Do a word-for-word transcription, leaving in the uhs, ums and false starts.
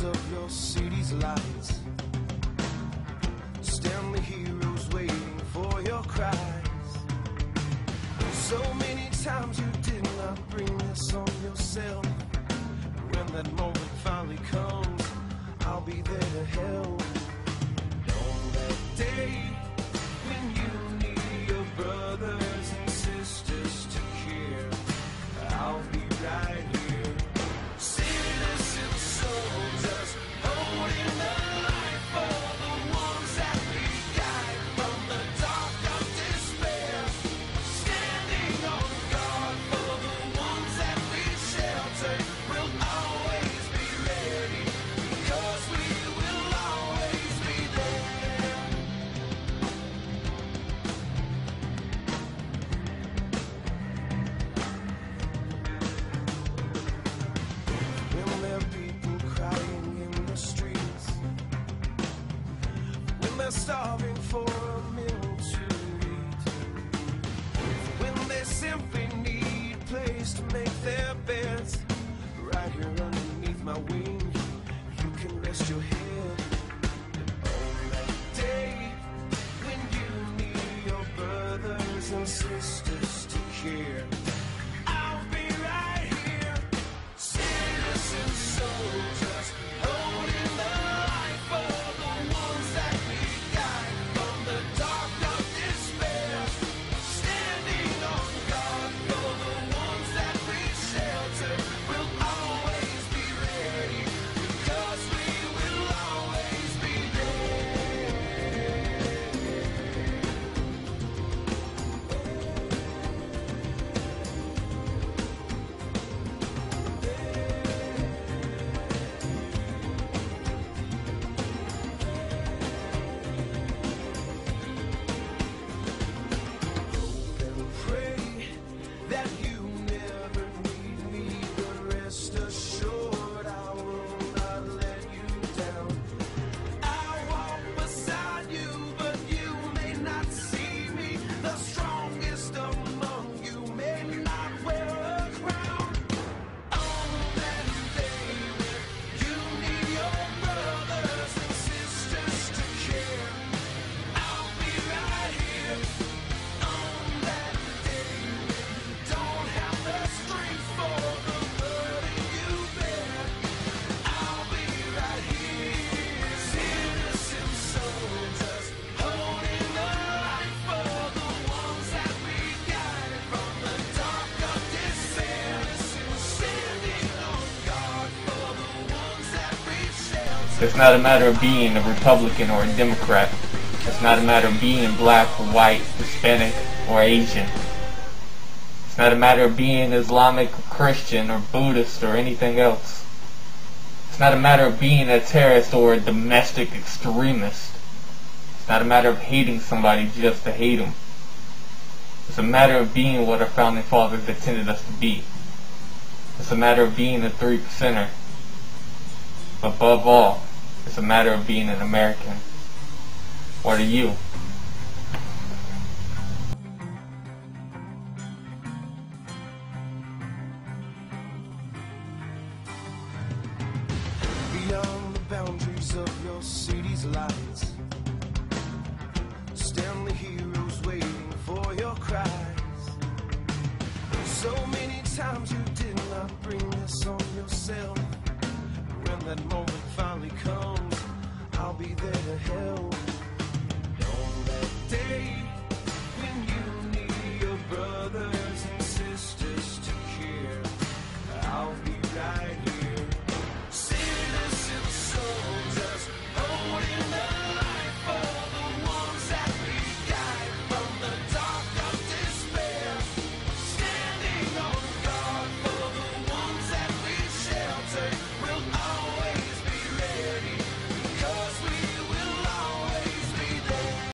of your city's lights. Stand the heroes waiting for your cries. So many times you did not bring this on yourself. When that moment finally comes, I'll be there to help. On that day when you need your brothers and sisters to care, I'll be right here. Citizen soldiers holding the light for the ones that we guide from the dark of despair. Standing on guard for the ones that we shelter. We'll always be ready, because we will always be there. When there are people crying in the streets, when they're starving for a meal to eat, when they simply need a place to make their beds, right here underneath my wing, you can rest your head. On that day when you need your brothers and sisters to care, I'll be right here. Citizen soldiers holding the light for the ones that we guide from the dark of despair. Standing on guard for the ones that we shelter. We'll always be ready, because we will always be there. And pray that you never need me, but rest assured I will not let you down. I'll walk beside you, but you may not see me. The strongest among you may not wear a crown. On that day when you need your brothers and sisters to care, I'll be right here. On that day when you don't have the strength for the burden you bear, I'll be right here. Citizen soldiers holding the light for the ones that we guide from the dark of despair. Standing on guard for the ones that we shelter. It's not a matter of being a Republican or a Democrat. It's not a matter of being black or white, Hispanic or Asian. It's not a matter of being Islamic or Christian or Buddhist or anything else. It's not a matter of being a terrorist or a domestic extremist. It's not a matter of hating somebody just to hate them. It's a matter of being what our founding fathers intended us to be. It's a matter of being a three percenter. Above all, it's a matter of being an American. What are you? Beyond the boundaries of your city's lights, stand the heroes waiting for your cries. So many times you did not bring this on yourself. When that moment finally comes, I'll be there to help.